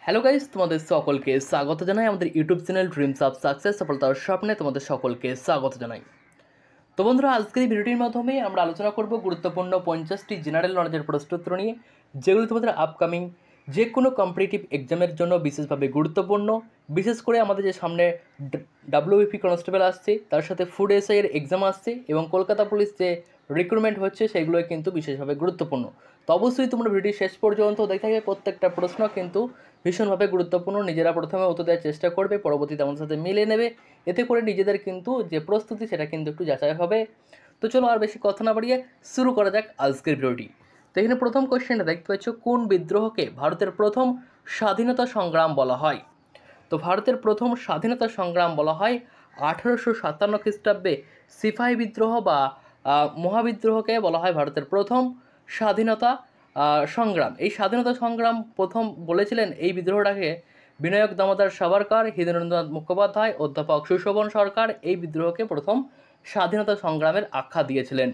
Hello guys, তোমাদের সকলকে স্বাগত জানাই আমাদের YouTube channel dreams of success সফলতার স্বপ্নে তোমাদের সকলকে স্বাগত জানাই। তো বন্ধুরা, আজকের এই ভিডিওটির মাধ্যমে আমরা আলোচনা করব গুরুত্বপূর্ণ 50টি জেনারেল নলেজের প্রশ্নোত্তর নিয়ে, যেগুলো তোমাদের আপকামিং যে কোনো কম্পিটিটিভ এক্সামের জন্য বিশেষভাবে গুরুত্বপূর্ণ। বিশেষ করে আমাদের যে সামনে WBP কনস্টেবল আসছে, তার সাথে ফুড এসআই এর এক্সাম আসছে এবং কলকাতা পুলিশ যে রিক্রুটমেন্ট হচ্ছে সেগুলো কিন্তু বিশেষভাবে গুরুত্বপূর্ণ। তো অবশ্যই তোমরা ভিডিও শেষ পর্যন্ত দেখতে থাকবে। প্রত্যেকটা প্রশ্ন কিন্তু ভীষণভাবে গুরুত্বপূর্ণ। নিজেরা প্রথমে উত্তর দেওয়ার চেষ্টা করবে, পরবর্তীতে আমাদের সাথে মিলিয়ে নেবে। এতে করে নিজেদের কিন্তু যে প্রস্তুতি সেটা কিন্তু একটু যাচাই হবে। তো চলো আর বেশি কথা না বাড়িয়ে শুরু করা যাক আজকের ভিডিওটি। তো এখানে প্রথম কোশ্চেনটা দেখতে পাচ্ছ, কোন বিদ্রোহকে ভারতের প্রথম স্বাধীনতা সংগ্রাম বলা হয়? তো ভারতের প্রথম স্বাধীনতা সংগ্রাম বলা হয় 1857 খ্রিস্টাব্দে সিপাহী বিদ্রোহ বা মহাবিদ্রোহকে বলা হয় ভারতের প্রথম স্বাধীনতা সংগ্রাম। এই স্বাধীনতা সংগ্রাম প্রথম বলেছিলেন এই বিদ্রোহটাকে বিনায়ক দামোদর সাভারকর, হীরেন্দ্রনাথ মুখোপাধ্যায়, অধ্যাপক সুশোভন সরকার এই বিদ্রোহকে প্রথম স্বাধীনতা সংগ্রামের আখ্যা দিয়েছিলেন।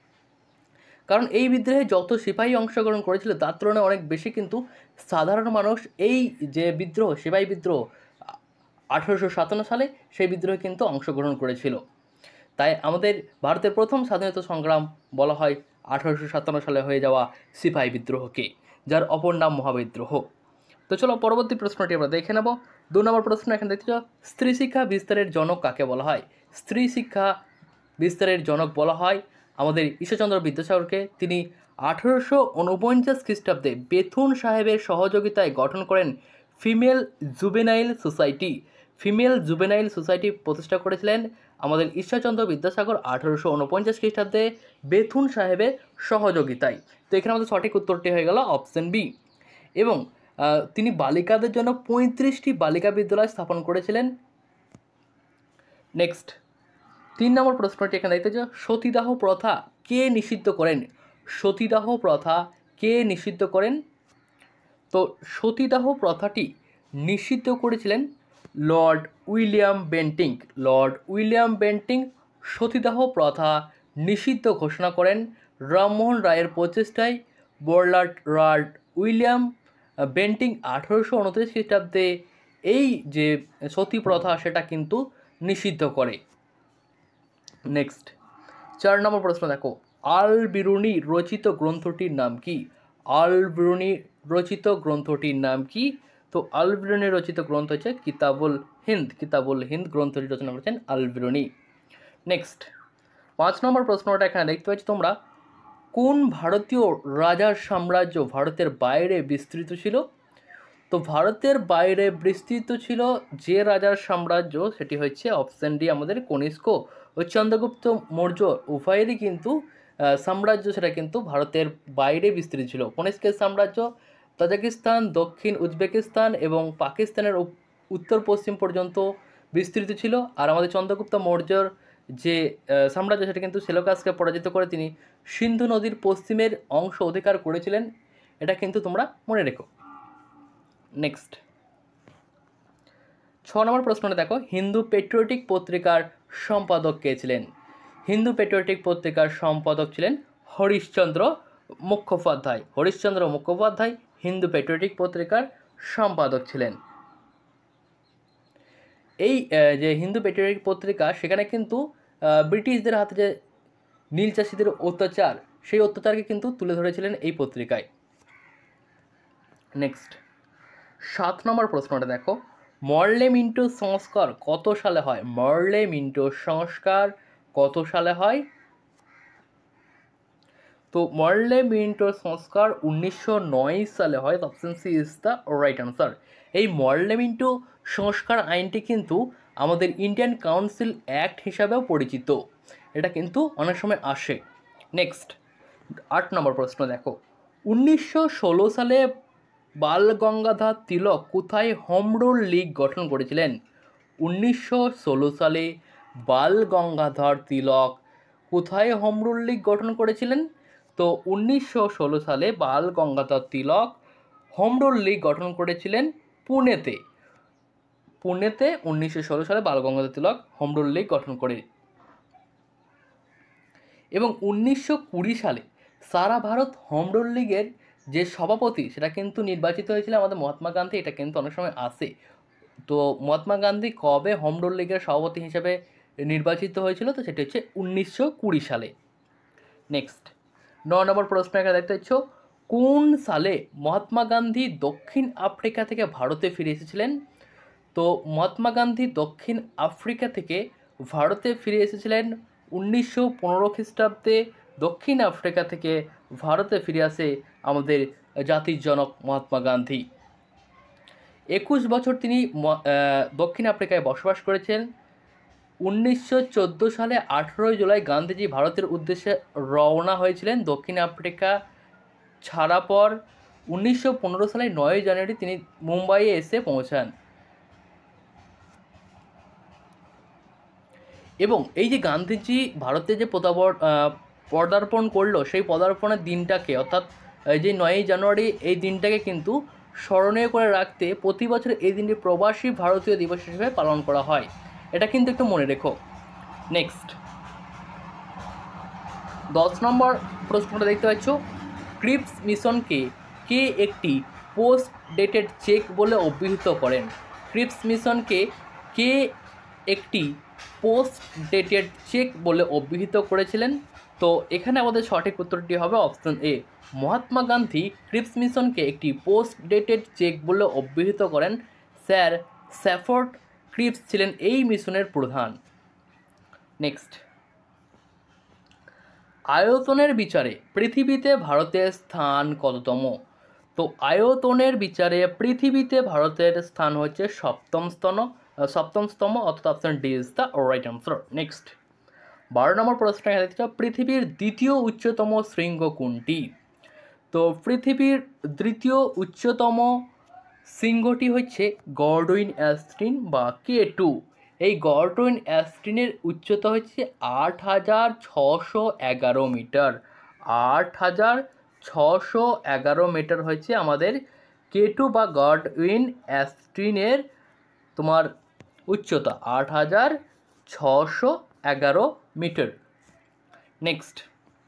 কারণ এই বিদ্রোহে যত সিপাহী অংশগ্রহণ করেছিল তার তুলনায় অনেক বেশি কিন্তু সাধারণ মানুষ এই যে বিদ্রোহ, সিপাহী বিদ্রোহ 1857 সালে সেই বিদ্রোহে কিন্তু অংশগ্রহণ করেছিল। তাই আমাদের ভারতের প্রথম স্বাধীনতা সংগ্রাম বলা হয় 1857 সালে হয়ে যাওয়া সিপাহী বিদ্রোহকে, যার অপর নাম মহাবিদ্রোহ। তো চলো পরবর্তী প্রশ্নটি আমরা দেখে নেব। 2 নম্বর প্রশ্ন এখানে দেখতে চাও, স্ত্রী শিক্ষা বিস্তারের জনক কাকে বলা হয়? স্ত্রী শিক্ষা বিস্তারের জনক বলা হয় আমাদের ঈশ্বরচন্দ্র বিদ্যাসাগরকে। তিনি 1849 খ্রিস্টাব্দে বেথুন সাহেবের সহযোগিতায় গঠন করেন female juvenile society. Female juvenile society প্রতিষ্ঠা করেছিলেন আমাদের ঈশ্বরচন্দ্র বিদ্যাসাগর 1849 খ্রিস্টাব্দে বেথুন সাহেবের সহযোগিতায়। তো এখানে আমাদের সঠিক উত্তরটি হয়ে গেল অপশন বি। এবং তিনি বালিকাদের জন্য 35টি বালিকা বিদ্যালয় স্থাপন করেছিলেন। নেক্সট 3 নম্বর প্রশ্নটি এখানে দেখতে চাও, সতীদাহ প্রথা কে নিষিদ্ধ করেন? সতীদাহ প্রথা কে নিষিদ্ধ করেন? তো সতীদাহ প্রথাটি নিষিদ্ধ করেছিলেন Lord William Bentinck. Lord William Bentinck সতীদাহ প্রথা নিষিদ্ধ ঘোষণা করেন রামমোহন রায়ের প্রচেষ্টায়। লর্ড উইলিয়াম বেন্টিং 1829 খ্রিস্টাব্দে এই যে সতী প্রথা সেটা কিন্তু নিষিদ্ধ করে। নেক্সট 4 নম্বর প্রশ্ন দেখো, আল বিরুনি রচিত গ্রন্থটির নাম কি? আল বিরুনি রচিত গ্রন্থটির নাম কি? তো আল বিরুনি রচিত গ্রন্থ হচ্ছে কিতাবুল হিন্দ। কিতাবুল হিন্দ গ্রন্থটি রচনা করেছেন আল বিরুনি। নেক্সট 5 নম্বর প্রশ্নটা এখানে দেখতে পাচ্ছ তোমরা, কোন ভারতীয় রাজার সাম্রাজ্য ভারতের বাইরে বিস্তৃত ছিল? তো ভারতের বাইরে বিস্তৃত ছিল যে রাজার সাম্রাজ্য সেটি হচ্ছে অপশন ডি আমাদের কনিষ্ক ও চন্দ্রগুপ্ত মৌর্য উভয়েরই কিন্তু সাম্রাজ্য সেটা কিন্তু ভারতের বাইরে বিস্তৃত ছিল। কনিষ্কের সাম্রাজ্য তাজিকিস্তান, দক্ষিণ উজবেকিস্তান এবং পাকিস্তানের উত্তর পশ্চিম পর্যন্ত বিস্তৃত ছিল। আর আমাদের চন্দ্রগুপ্ত মৌর্যর যে সাম্রাজ্য সেটা কিন্তু সেলুকাসকে পরাজিত করে তিনি সিন্ধু নদীর পশ্চিমের অংশ অধিকার করেছিলেন। এটা কিন্তু তোমরা মনে রেখো। নেক্সট 6 নম্বর প্রশ্নটা দেখো, হিন্দু পেট্রিয়টিক পত্রিকার সম্পাদক কে ছিলেন? হিন্দু পেট্রিয়টিক পত্রিকার সম্পাদক ছিলেন হরিশচন্দ্র মুখোপাধ্যায়। হরিশচন্দ্র মুখোপাধ্যায় হিন্দু পেট্রিয়টিক পত্রিকার সম্পাদক ছিলেন। এই যে হিন্দু পেট্রিয়টিক পত্রিকা সেখানে কিন্তু ব্রিটিশদের হাতে যে নীল চাষিদের অত্যাচার, সেই অত্যাচারকে কিন্তু তুলে ধরেছিলেন এই পত্রিকায়। নেক্সট 7 নম্বর প্রশ্নটা দেখো, মর্লে মিন্টো সংস্কার কত সালে হয়? মর্লে মিন্টো সংস্কার কত সালে হয়? তো মর্লে মিন্টো সংস্কার 1909 সালে হয়। Option C is the right answer. এই মর্লে মিন্টো সংস্কার আইনটি কিন্তু আমাদের ইন্ডিয়ান কাউন্সিল অ্যাক্ট হিসাবেও পরিচিত। এটা কিন্তু অনেক সময় আসে। নেক্সট 8 নম্বর প্রশ্ন দেখো, 1916 সালে বাল গঙ্গাধর তিলক কোথায় হোম রুল লীগ গঠন করেছিলেন? 1916 সালে বাল গঙ্গাধর তিলক কোথায় হোম রুল লীগ গঠন করেছিলেন? তো 1916 সালে Bal Gangadhar Tilak home rule league গঠন করেছিলেন পুনেতে। পুনেতে 1916 সালে Bal Gangadhar Tilak home rule league গঠন করে। এবং 1920 সালে সারা ভারত হোম রুল লীগের যে সভাপতি সেটা কিন্তু নির্বাচিত হয়েছিল আমাদের মহাত্মা গান্ধী, এটা কিন্তু অনেক সময় আসে। তো মহাত্মা গান্ধী কবে হোম রুল লীগের সভাপতি হিসেবে নির্বাচিত হয়েছিল? তো সেটা হচ্ছে 1920 সালে। নেক্সট 9 নম্বর প্রশ্ন এখানে দেখতে পাচ্ছ, কোন সালে মহাত্মা গান্ধী দক্ষিণ আফ্রিকা থেকে ভারতে ফিরে এসেছিলেন? তো মহাত্মা গান্ধী দক্ষিণ আফ্রিকা থেকে ভারতে ফিরে এসেছিলেন 1915 খ্রিস্টাব্দে। দক্ষিণ আফ্রিকা থেকে ভারতে ফিরে আসে আমাদের জাতির জনক মহাত্মা গান্ধী। 21 বছর তিনি দক্ষিণ আফ্রিকায় বসবাস করেছেন। 1914 সালে 18 জুলাই গান্ধীজি ভারতের উদ্দেশ্যে রওনা হয়েছিলেন। দক্ষিণ আফ্রিকা ছাড়া পর 1915 সালে 9 জানুয়ারি তিনি মুম্বাইয়ে এসে পৌঁছান। এবং এই যে গান্ধীজি ভারতে যে পদার্পণ করলো, সেই পদার্পণের দিনটাকে অর্থাৎ যে 9 জানুয়ারি এই দিনটাকে কিন্তু স্মরণীয় করে রাখতে প্রতি বছর এই দিনটি প্রবাসী ভারতীয় দিবস হিসেবে পালন করা হয়। এটা কিন্তু একটু মনে রেখো। নেক্সট 10 নম্বর প্রশ্নটা দেখতে পাচ্ছ, ক্রিপস মিশনকে কে একটি পোস্ট ডেটেড চেক বলে অভিহিত করেন? ক্রিপস মিশনকে কে একটি পোস্ট ডেটেড চেক বলে অভিহিত করেছিলেন? তো এখানে আমাদের সঠিক উত্তরটি হবে option A, Mahatma Gandhi Cripps মিশনকে একটি পোস্ট ডেটেড চেক বলে অভিহিত করেন। স্যার স্যাফোর্ড ক্রিপস ছিলেন এই মিশনের প্রধান। নেক্সট, আয়তনের বিচারে পৃথিবীতে ভারতের স্থান কততম? তো আয়তনের বিচারে পৃথিবীতে ভারতের স্থান হচ্ছে সপ্তমতম, অর্থাৎ option D is the right answer. Next 12 নম্বর প্রশ্ন এখানে দেখতে পাচ্ছ, পৃথিবীর দ্বিতীয় উচ্চতম শৃঙ্গ কোনটি? তো পৃথিবীর দ্বিতীয় উচ্চতম শৃঙ্গটি হচ্ছে গডউইন অ্যাস্টিন বা K2। এই গডউইন অ্যাস্টিনের উচ্চতা হচ্ছে 8611 মিটার। 8611 মিটার হচ্ছে আমাদের K2 বা গডউইন অ্যাস্টিনের তোমার উচ্চতা 8611 মিটার। নেক্সট,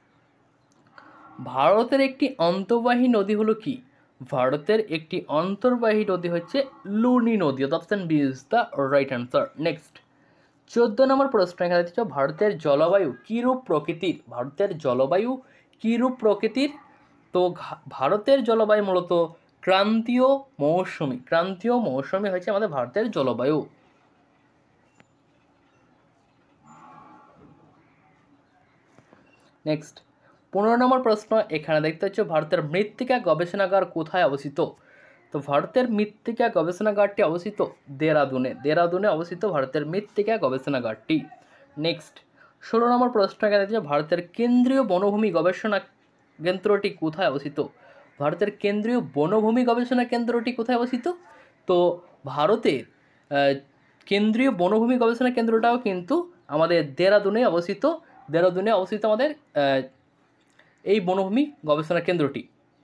ভারতের একটি অন্তর্বাহী নদী হলো কি? ভারতের একটি অন্তর্বাহী নদী হচ্ছে লুনি নদী, option B is the right answer. Next 14 নম্বর প্রশ্ন এখানে দিচ্ছ, ভারতের জলবায়ু কীরূপ প্রকৃতির? ভারতের জলবায়ু কীরূপ প্রকৃতির? তো ভারতের জলবায়ু মূলত ক্রান্তীয় মৌসুমী। ক্রান্তীয় মৌসুমী হচ্ছে আমাদের ভারতের জলবায়ু। নেক্সট 15 নম্বর প্রশ্ন এখানে দেখতে পাচ্ছ, ভারতের মৃত্তিকা গবেষণাগার কোথায় অবস্থিত? তো ভারতের মৃত্তিকা গবেষণাগারটি অবস্থিত দেরাদুনে অবস্থিত ভারতের মৃত্তিকা গবেষণাগারটি। নেক্সট 16 নম্বর প্রশ্ন এখানে দেখতে পাচ্ছ, ভারতের কেন্দ্রীয় বনভূমি গবেষণা কেন্দ্রটি কোথায় অবস্থিত? ভারতের কেন্দ্রীয় বনভূমি গবেষণা কেন্দ্রটি কোথায় অবস্থিত? তো ভারতের কেন্দ্রীয় বনভূমি গবেষণা কেন্দ্রটাও কিন্তু আমাদের দেরাদুনে অবস্থিত। দেরাদুনে অবস্থিত আমাদের এই বনভূমি গবেষণা কেন্দ্রটি।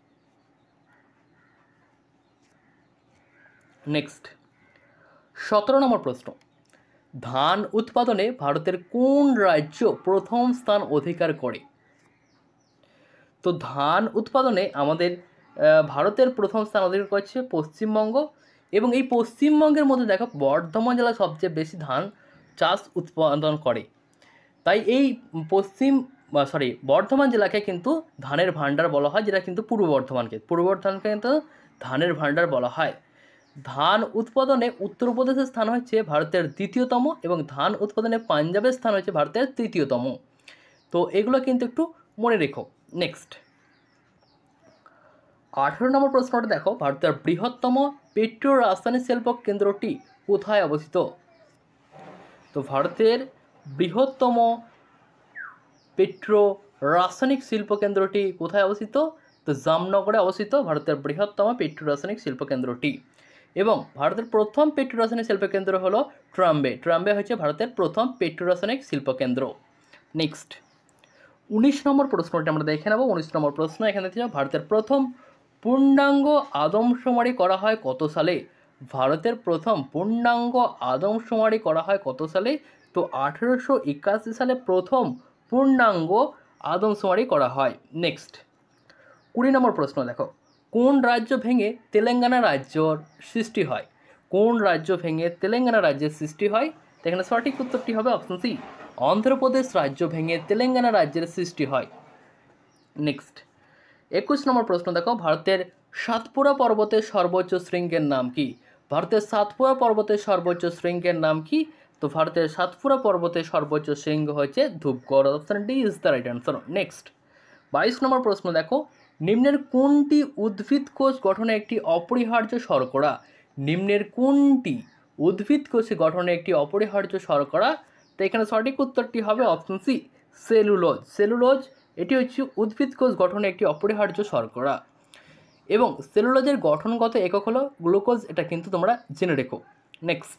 নেক্সট 17 নম্বর প্রশ্ন, ধান উৎপাদনে ভারতের কোন রাজ্য প্রথম স্থান অধিকার করে? তো ধান উৎপাদনে আমাদের ভারতের প্রথম স্থান অধিকার করছে পশ্চিমবঙ্গ। এবং এই পশ্চিমবঙ্গের মধ্যে দেখো বর্ধমান জেলা সবচেয়ে বেশি ধান চাষ উৎপাদন করে। তাই এই বর্ধমান জেলাকে কিন্তু ধানের ভাণ্ডার বলা হয়, যেটা কিন্তু পূর্ব বর্ধমানকে কিন্তু ধানের ভাণ্ডার বলা হয়। ধান উৎপাদনে উত্তরপ্রদেশের স্থান হচ্ছে ভারতের দ্বিতীয়তম এবং ধান উৎপাদনে পাঞ্জাবের স্থান হচ্ছে ভারতের তৃতীয়তম। তো এগুলো কিন্তু একটু মনে রেখো। নেক্সট 18 নম্বর প্রশ্নটা দেখো, ভারতের বৃহত্তম পেট্রো রাসায়নিক শিল্প কেন্দ্রটি কোথায় অবস্থিত? তো ভারতের বৃহত্তম পেট্রো রাসায়নিক শিল্প কেন্দ্রটি কোথায় অবস্থিত? তো জামনগরে অবস্থিত ভারতের বৃহত্তম পেট্রো রাসায়নিক শিল্প কেন্দ্রটি। এবং ভারতের প্রথম পেট্রো রাসায়নিক শিল্প কেন্দ্র হলো ট্রাম্বে হচ্ছে ভারতের প্রথম পেট্রো রাসায়নিক শিল্প কেন্দ্র। নেক্সট 19 নম্বর প্রশ্নটি আমরা দেখে নেব। 19 নম্বর প্রশ্ন এখানে থেকে, ভারতের প্রথম পূর্ণাঙ্গ আদমশুমারি করা হয় কত সালে? ভারতের প্রথম পূর্ণাঙ্গ আদমশুমারি করা হয় কত সালে? তো 1881 সালে প্রথম পূর্ণাঙ্গ আদমশুমারি করা হয়। নেক্সট 20 নম্বর প্রশ্ন দেখো, কোন রাজ্য ভেঙে তেলেঙ্গানা রাজ্যর সৃষ্টি হয়? কোন রাজ্য ভেঙে তেলেঙ্গানা রাজ্যের সৃষ্টি হয়? তো এখানে সঠিক উত্তরটি হবে অপশন সি, অন্ধ্রপ্রদেশ রাজ্য ভেঙে তেলেঙ্গানা রাজ্যের সৃষ্টি হয়। নেক্সট 21 নম্বর প্রশ্ন দেখো, ভারতের সাতপুরা পর্বতের সর্বোচ্চ শৃঙ্গের নাম কি? ভারতের সাতপুরা পর্বতের সর্বোচ্চ শৃঙ্গের নাম কি? তো ভারতের সাতপুরা পর্বতের সর্বোচ্চ শৃঙ্গ হচ্ছে Dhupgarh. Option D is the right answer. Next 22 নম্বর প্রশ্ন দেখো, নিম্নের কোনটি উদ্ভিদ কোষ গঠনে একটি অপরিহার্য শর্করা? নিম্নের কোনটি উদ্ভিদ কোষ গঠনে একটি অপরিহার্য শর্করা? তো এখানে সঠিক উত্তরটি হবে অপশন সি, সেলুলোজ। সেলুলোজ এটি হচ্ছে উদ্ভিদ কোষ গঠনে একটি অপরিহার্য শর্করা এবং সেলুলোজের গঠনগত একক হলো গ্লুকোজ, এটা কিন্তু তোমরা জেনে রেখো। নেক্সট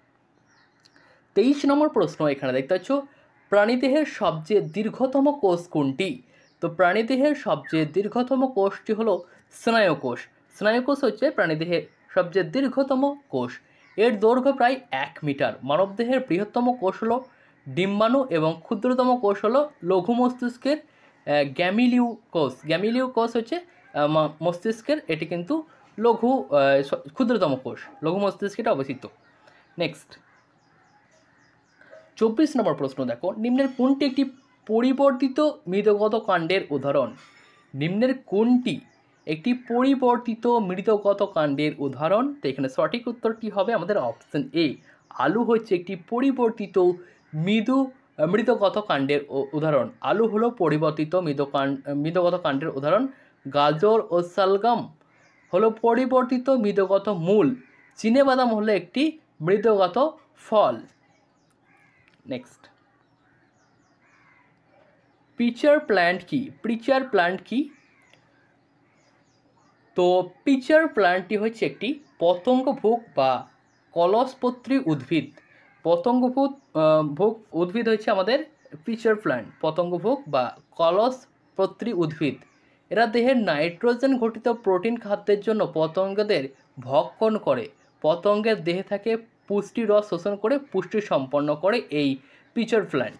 23 নম্বর প্রশ্ন এখানে দেখতে পাচ্ছ, প্রাণীদেহের সবচেয়ে দীর্ঘতম কোষ কোনটি? তো প্রাণীদেহের সবচেয়ে দীর্ঘতম কোষটি হলো স্নায়ুকোষ। স্নায়ুকোষ হচ্ছে প্রাণীদেহের সবচেয়ে দীর্ঘতম কোষ, এর দৈর্ঘ্য প্রায় 1 মিটার। মানবদেহের বৃহত্তম কোষ হলো ডিম্বাণু এবং ক্ষুদ্রতম কোষ হলো লঘু মস্তিষ্কের গ্যামিলিউ কোষ। গ্যামিলিউ কোষ হচ্ছে মস্তিষ্কের, এটি কিন্তু ক্ষুদ্রতম কোষ, লঘু মস্তিষ্কে এটা অবস্থিত। নেক্সট 24 নম্বর প্রশ্ন দেখো, নিম্নের কোনটি একটি পরিবর্তিত মৃদগত কাণ্ডের উদাহরণ? নিম্নের কোনটি একটি পরিবর্তিত মৃদগত কাণ্ডের উদাহরণ? তো এখানে সঠিক উত্তরটি হবে আমাদের অপশন এ, আলু হচ্ছে একটি পরিবর্তিত মৃদগত কাণ্ডের উদাহরণ। আলু হলো পরিবর্তিত মৃদগত কাণ্ডের উদাহরণ। গাজর ও শালগম হলো পরিবর্তিত মৃদগত মূল। চিনেবাদাম হলো একটি মৃদগত ফল। নেক্সট পিচার প্ল্যান্ট কি? পিচার প্ল্যান্ট কি? তো পিচার প্ল্যান্টটি হচ্ছে একটি পতঙ্গভোগ বা কলসপত্রী উদ্ভিদ। পতঙ্গভোগ উদ্ভিদ হচ্ছে আমাদের পিচার প্ল্যান্ট, পতঙ্গভোগ বা কলসপত্রী উদ্ভিদ। এরা দেহের নাইট্রোজেন ঘটিত প্রোটিন খাদ্যের জন্য পতঙ্গদের ভক্ষণ করে। পতঙ্গের দেহে থাকে পুষ্টি রস শোষণ করে পুষ্টি সম্পন্ন করে এই পিচার প্ল্যান্ট।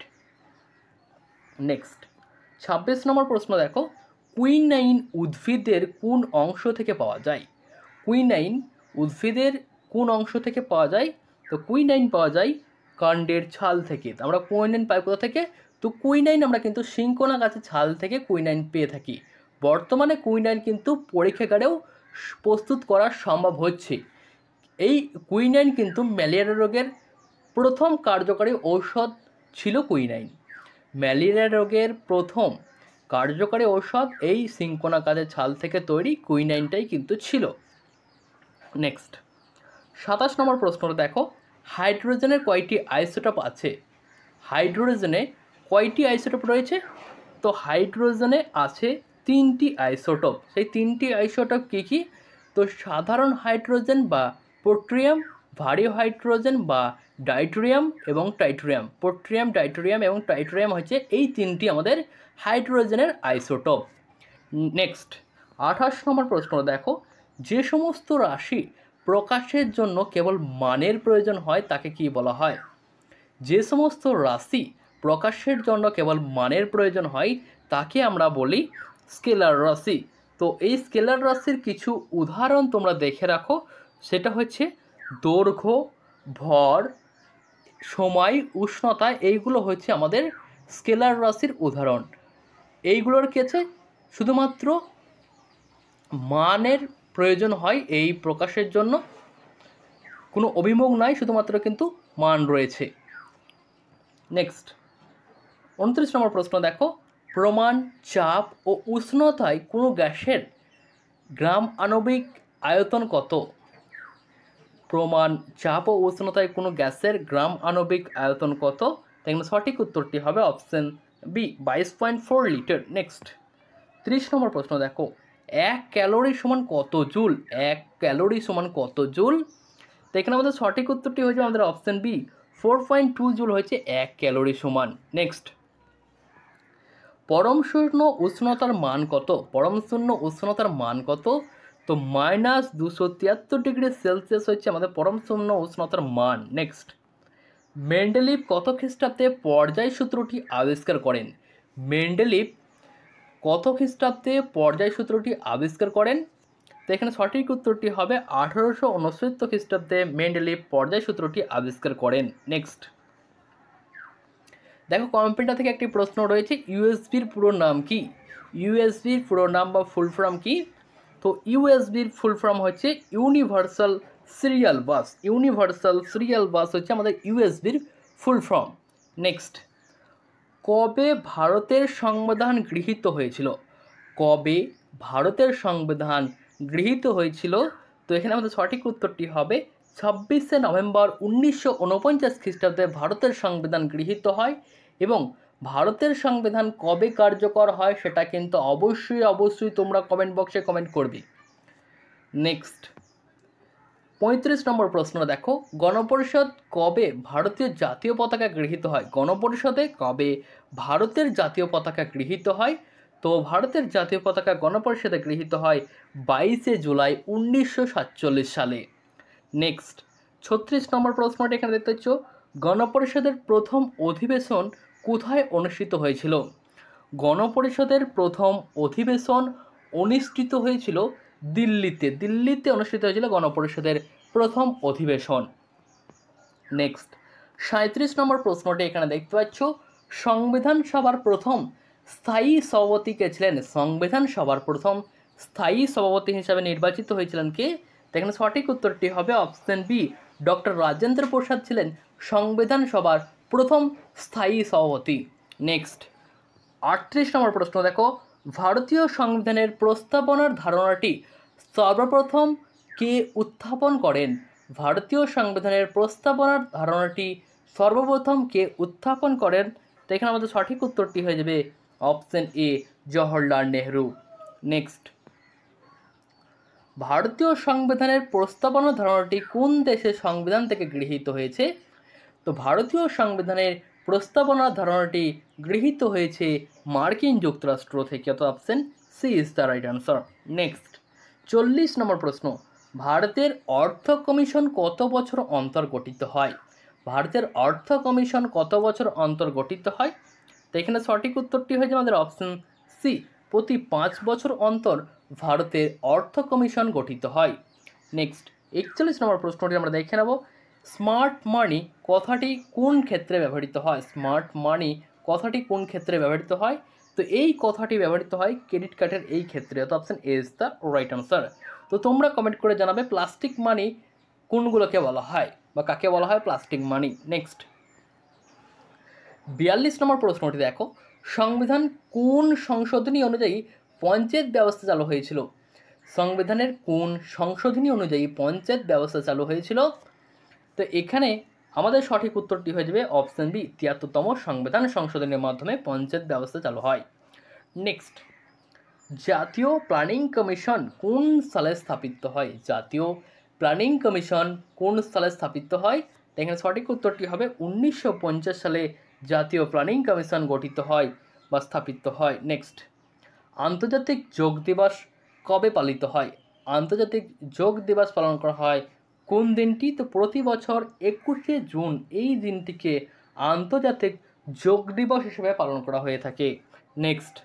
নেক্সট 26 নম্বর প্রশ্ন দেখো, কুইনাইন উদ্ভিদের কোন অংশ থেকে পাওয়া যায়? কুইনাইন উদ্ভিদের কোন অংশ থেকে পাওয়া যায়? তো কুইনাইন পাওয়া যায় কাণ্ডের ছাল থেকে। আমরা কুইনাইন পাই কোথা থেকে? তো কুইনাইন আমরা কিন্তু সিঙ্কোনা গাছের ছাল থেকে কুইনাইন পেয়ে থাকি। বর্তমানে কুইনাইন কিন্তু পরীক্ষাগারেও প্রস্তুত করা সম্ভব হচ্ছে। এই কুইনাইন কিন্তু ম্যালেরিয়া রোগের প্রথম কার্যকরী ঔষধ ছিল কুইনাইন। ম্যালেরিয়া রোগের প্রথম কার্যকরী ঔষধ এই সিঙ্কোনা গাছের ছাল থেকে তৈরি কুইনাইনটাই কিন্তু ছিল। নেক্সট 27 নম্বর প্রশ্নটা দেখো, হাইড্রোজেনের কয়টি আইসোটোপ আছে? হাইড্রোজেনে কয়টি আইসোটোপ রয়েছে? তো হাইড্রোজেনে আছে 3টি আইসোটোপ। সেই 3টি আইসোটোপ কী কী? তো সাধারণ হাইড্রোজেন বা পোট্রিয়াম, ভারী হাইড্রোজেন বা ডাইটোরিয়াম এবং টাইটোরিয়াম। পোট্রিয়াম, ডাইটোরিয়াম এবং টাইটোরিয়াম হচ্ছে এই 3টি আমাদের হাইড্রোজেনের আইসোটোপ। নেক্সট 28 নম্বর প্রশ্ন দেখো, যে সমস্ত রাশি প্রকাশের জন্য কেবল মানের প্রয়োজন হয় তাকে কি বলা হয়? যে সমস্ত রাশি প্রকাশের জন্য কেবল মানের প্রয়োজন হয় তাকে আমরা বলি স্কেলার রাশি। তো এই স্কেলার রাশির কিছু উদাহরণ তোমরা দেখে রাখো, সেটা হচ্ছে দৈর্ঘ্য, ভর, সময়, উষ্ণতা, এইগুলো হচ্ছে আমাদের স্কেলার রাশির উদাহরণ। এইগুলোর কাছে শুধুমাত্র মানের প্রয়োজন হয় এই প্রকাশের জন্য, কোনো অভিমুখ নাই, শুধুমাত্র কিন্তু মান রয়েছে। নেক্সট 29 নম্বর প্রশ্ন দেখো, প্রমাণ, চাপ ও উষ্ণতায় কোনো গ্যাসের গ্রাম আণবিক আয়তন কত? প্রমাণ, চাপ ও উষ্ণতায় কোনো গ্যাসের গ্রাম আণবিক আয়তন কত? তাই সঠিক উত্তরটি হবে অপশন বি, 22.4 লিটার। নেক্সট 30 নম্বর প্রশ্ন দেখো, 1 ক্যালোরি সমান কত জুল? 1 ক্যালোরি সমান কত জুল? তো এখানে আমাদের সঠিক উত্তরটি হয়েছে আমাদের অপশন বি, 4.2 জুল হচ্ছে 1 ক্যালোরি সমান। নেক্সট পরম শূন্য উষ্ণতার মান কত? পরম শূন্য উষ্ণতার মান কত? তো -273 ডিগ্রি সেলসিয়াস হচ্ছে আমাদের পরম শূন্য উষ্ণতার মান। নেক্সট মেন্ডেলিভ কত খ্রিস্টাব্দে পর্যায় সূত্রটি আবিষ্কার করেন? মেন্ডেলিভ কত খ্রিস্টাব্দে পর্যায় সূত্রটি আবিষ্কার করেন? তো এখানে সঠিক উত্তরটি হবে 1869 খ্রিস্টাব্দে মেন্ডেলিভ পর্যায় সূত্রটি আবিষ্কার করেন। নেক্সট দেখো কম্পিউটার থেকে একটি প্রশ্ন রয়েছে, ইউএসবির পুরো নাম কি? ইউএসবির পুরো নাম বা ফুল ফর্ম কি? তো ইউএসবির ফুল ফর্ম হচ্ছে universal serial bus. Universal serial bus হচ্ছে আমাদের ইউএসবির ফুল ফর্ম। নেক্সট কবে ভারতের সংবিধান গৃহীত হয়েছিল? কবে ভারতের সংবিধান গৃহীত হয়েছিল? তো এখানে আমাদের সঠিক উত্তরটি হবে 26শে নভেম্বর 1949 খ্রিস্টাব্দে ভারতের সংবিধান গৃহীত হয়। এবং ভারতের সংবিধান কবে কার্যকর হয় সেটা কিন্তু অবশ্যই তোমরা কমেন্ট বক্সে কমেন্ট করবে। নেক্সট 35 নম্বর প্রশ্ন দেখো, গণপরিষদ কবে ভারতীয় জাতীয় পতাকা গৃহীত হয়? গণপরিষদে কবে ভারতের জাতীয় পতাকা গৃহীত হয়? তো ভারতের জাতীয় পতাকা গণপরিষদে গৃহীত হয় 22শে জুলাই 1947 সালে। নেক্সট 36 নম্বর প্রশ্নটি এখানে দেখতে পাচ্ছ, গণপরিষদের প্রথম অধিবেশন কোথায় অনুষ্ঠিত হয়েছিল? গণপরিষদের প্রথম অধিবেশন অনুষ্ঠিত হয়েছিল দিল্লিতে। দিল্লিতে অনুষ্ঠিত হয়েছিল গণপরিষদের প্রথম অধিবেশন। নেক্সট 37 নম্বর প্রশ্নটি এখানে দেখতে পাচ্ছ, সংবিধান সভার প্রথম স্থায়ী সভাপতি কে ছিলেন? সংবিধান সভার প্রথম স্থায়ী সভাপতি হিসাবে নির্বাচিত হয়েছিলেন কে? এখানে সঠিক উত্তরটি হবে option B, doctor Rajendra Prasad ছিলেন সংবিধান সভার প্রথম স্থায়ী সভাপতি। নেক্সট 38 নম্বর প্রশ্ন দেখো, ভারতীয় সংবিধানের প্রস্তাবনার ধারণাটি সর্বপ্রথম কে উত্থাপন করেন? ভারতীয় সংবিধানের প্রস্তাবনার ধারণাটি সর্বপ্রথম কে উত্থাপন করেন? তো এখানে আমাদের সঠিক উত্তরটি হয়ে যাবে option A, Jawaharlal Nehru. Next ভারতীয় সংবিধানের প্রস্তাবনা ধারণাটি কোন দেশের সংবিধান থেকে গৃহীত হয়েছে? তো ভারতীয় সংবিধানের প্রস্তাবনা ধারণাটি গৃহীত হয়েছে মার্কিন যুক্তরাষ্ট্র থেকে, অর্থাৎ option C is the right answer. Next 40 নম্বর প্রশ্ন, ভারতের অর্থ কমিশন কত বছর অন্তর গঠিত হয়? ভারতের অর্থ কমিশন কত বছর অন্তর গঠিত হয়? তো এখানে সঠিক উত্তরটি হয়েছে আমাদের অপশন সি, প্রতি 5 বছর অন্তর ভারতের অর্থ কমিশন গঠিত হয়। নেক্সট 41 নম্বর প্রশ্নটি আমরা দেখে নেব, স্মার্ট মানি কথাটি কোন ক্ষেত্রে ব্যবহৃত হয়? স্মার্ট মানি কথাটি কোন ক্ষেত্রে ব্যবহৃত হয়? তো এই কথাটি ব্যবহৃত হয় ক্রেডিট কার্ডের এই ক্ষেত্রে, অর্থাৎ option A is the right answer. তো তোমরা কমেন্ট করে জানাবে প্লাস্টিক মানি কোনগুলোকে বলা হয় বা কাকে বলা হয় প্লাস্টিক মানি। নেক্সট 42 নম্বর প্রশ্নটি দেখো, সংবিধান কোন সংশোধনী অনুযায়ী পঞ্চায়েত ব্যবস্থা চালু হয়েছিল? সংবিধানের কোন সংশোধনী অনুযায়ী পঞ্চায়েত ব্যবস্থা চালু হয়েছিল? তো এখানে আমাদের সঠিক উত্তরটি হয়ে যাবে অপশন বি, 73তম সংবিধান সংশোধনের মাধ্যমে পঞ্চায়েত ব্যবস্থা চালু হয়। নেক্সট জাতীয় প্ল্যানিং কমিশন কোন সালে স্থাপিত হয়? জাতীয় প্ল্যানিং কমিশন কোন সালে স্থাপিত হয়? এখানে সঠিক উত্তরটি হবে 1950 সালে জাতীয় প্ল্যানিং কমিশন গঠিত হয় বা স্থাপিত হয়। নেক্সট আন্তর্জাতিক যোগ দিবস কবে পালিত হয়? আন্তর্জাতিক যোগ দিবস পালন করা হয় কোন দিনটি? তো প্রতি বছর 21শে জুন এই দিনটিকে আন্তর্জাতিক যোগ দিবস হিসেবে পালন করা হয়ে থাকে। নেক্সট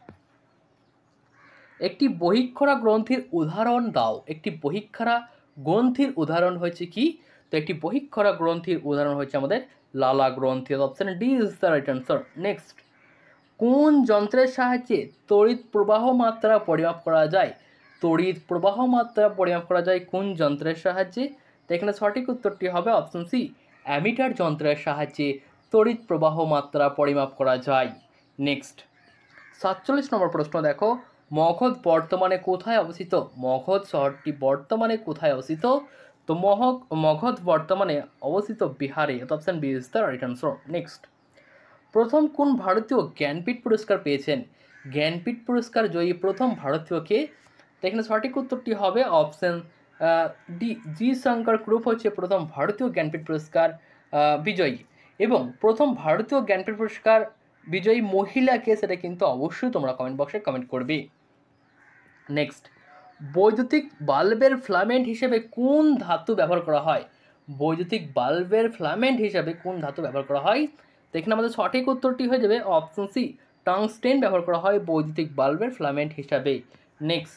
একটি বহিঃক্ষরা গ্রন্থির উদাহরণ দাও। একটি বহিঃক্ষরা গ্রন্থির উদাহরণ হয়েছে কি? তো একটি বহিঃক্ষরা গ্রন্থির উদাহরণ হচ্ছে আমাদের লালা গ্রন্থি, option D is the right answer. Next কোন যন্ত্রের সাহায্যে তড়িৎ প্রবাহ মাত্রা পরিমাপ করা যায়? তড়িৎ প্রবাহ মাত্রা পরিমাপ করা যায় কোন যন্ত্রের সাহায্যে? তো এখানে সঠিক উত্তরটি হবে অপশন সি, অ্যামিটার যন্ত্রের সাহায্যে তড়িৎ প্রবাহ মাত্রা পরিমাপ করা যায়। নেক্সট 47 নম্বর প্রশ্ন দেখো, মগধ বর্তমানে কোথায় অবস্থিত? মগধ শহরটি বর্তমানে কোথায় অবস্থিত? তো মগধ বর্তমানে অবস্থিত বিহারে, option B is the right answer. Next প্রথম কোন ভারতীয় জ্ঞানপীঠ পুরস্কার পেয়েছেন? জ্ঞানপীঠ পুরস্কার জয়ী প্রথম ভারতীয়কে? তো এখানে সঠিক উত্তরটি হবে option D, G Shankar group হচ্ছে প্রথম ভারতীয় জ্ঞানপীঠ পুরস্কার বিজয়ী। এবং প্রথম ভারতীয় জ্ঞানপীঠ পুরস্কার বিজয়ী মহিলাকে সেটা কিন্তু অবশ্যই তোমরা কমেন্ট বক্সে কমেন্ট করবে। নেক্সট বৈদ্যুতিক বাল্বের ফিলামেন্ট হিসেবে কোন ধাতু ব্যবহার করা হয়? বৈদ্যুতিক বাল্বের ফিলামেন্ট হিসেবে কোন ধাতু ব্যবহার করা হয়? তো এখানে আমাদের সঠিক উত্তরটি হয়ে যাবে অপশন সি, টাংস্টেন ব্যবহার করা হয় বৈদ্যুতিক বাল্বের ফিলামেন্ট হিসাবে। নেক্সট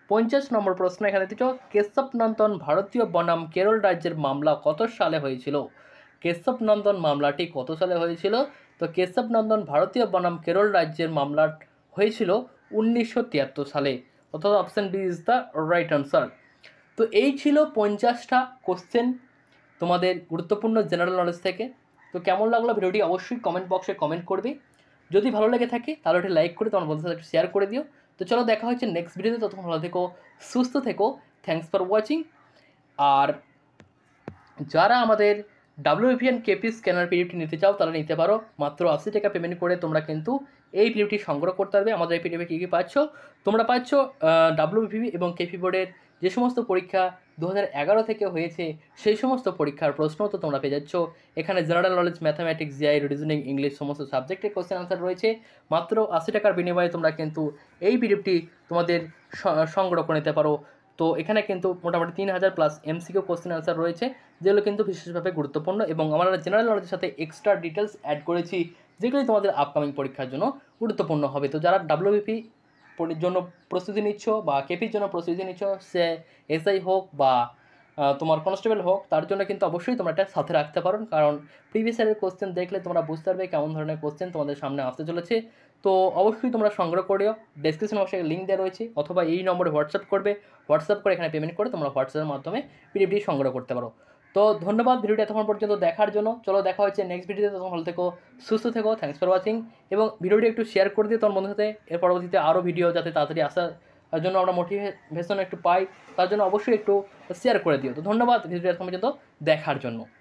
50 নম্বর প্রশ্ন এখানে দিচ্ছ, কেশবনন্দন ভারতীয় বনাম কেরল রাজ্যের মামলা কত সালে হয়েছিল? কেশবনন্দন মামলাটি কত সালে হয়েছিল? তো কেশবনন্দন ভারতীয় বনাম কেরল রাজ্যের মামলা হয়েছিল 1973 সালে, অর্থাৎ option B is the right answer. তো এই ছিল 50টা কোশ্চেন তোমাদের গুরুত্বপূর্ণ জেনারেল নলেজ থেকে। তো কেমন লাগলো ভিডিওটি অবশ্যই কমেন্ট বক্সে কমেন্ট করবে। যদি ভালো লেগে থাকে তাহলে একটু লাইক করে তোমার বন্ধুদের সাথে একটু শেয়ার করে দিও। তো চলো দেখা হচ্ছে নেক্সট ভিডিওতে, ততক্ষণ ভালো থেকো, সুস্থ থেকো, থ্যাঙ্কস ফর ওয়াচিং। আর যারা আমাদের WBP KP স্ক্যানার পিডিএফটি নিতে চাও তারা নিতে পারো, মাত্র 80 টাকা পেমেন্ট করে তোমরা কিন্তু এই পিডিএফটি সংগ্রহ করতে পারবে। আমাদের এই পিডিএফে কী কী পাচ্ছ? তোমরা পাচ্ছ WBP এবং KP বোর্ডের যে সমস্ত পরীক্ষা 2011 থেকে হয়েছে সেই সমস্ত পরীক্ষার প্রশ্ন তো তোমরা পেয়ে যাচ্ছ। এখানে general knowledge, mathematics, GI, reasoning, English সমস্ত সাবজেক্টের কোশ্চেন আনসার রয়েছে। মাত্র 80 টাকার বিনিময়ে তোমরা কিন্তু এই পিডিএফটি তোমাদের সংগ্রহ করে নিতে পারো। তো এখানে কিন্তু মোটামুটি 3000 প্লাস MCQ কোশ্চেন আনসার রয়েছে, যেগুলো কিন্তু বিশেষভাবে গুরুত্বপূর্ণ, এবং আমরা জেনারেল নলেজের সাথে এক্সট্রা ডিটেলস অ্যাড করেছি যেগুলি তোমাদের আপকামিং পরীক্ষার জন্য গুরুত্বপূর্ণ হবে। তো যারা WBP জন্য প্রস্তুতি নিচ্ছ বা কেপির জন্য প্রস্তুতি নিচ্ছ, সে SI হোক বা তোমার কনস্টেবল হোক, তার জন্য কিন্তু অবশ্যই তোমরা এটা সাথে রাখতে পারো, কারণ প্রিভিয়াস ইয়ারের কোশ্চেন দেখলে তোমরা বুঝতে পারবে কেমন ধরনের কোশ্চেন তোমাদের সামনে আসতে চলেছে। তো অবশ্যই তোমরা সংগ্রহ করিও, ডেসক্রিপশন বক্সে লিঙ্ক দেওয়া রয়েছে, অথবা এই নম্বরে হোয়াটসঅ্যাপ করবে, হোয়াটসঅ্যাপ করে এখানে পেমেন্ট করে তোমরা হোয়াটসঅ্যাপের মাধ্যমে পিডিএফটি সংগ্রহ করতে পারো। তো ধন্যবাদ ভিডিওটি এতক্ষণ পর্যন্ত দেখার জন্য। চলো দেখা হচ্ছে নেক্সট ভিডিওতে, তখন ভালো থেকো, সুস্থ থেকো, থ্যাঙ্কস ফর ওয়াচিং। এবং ভিডিওটি একটু শেয়ার করে দিও তোমার বন্ধুর সাথে, এর পরবর্তীতে আরও ভিডিও যাতে তাড়াতাড়ি আসার জন্য আমরা মোটিভেশন একটু পাই, তার জন্য অবশ্যই একটু শেয়ার করে দিও। তো ধন্যবাদ ভিডিওটি এতক্ষণ পর্যন্ত দেখার জন্য।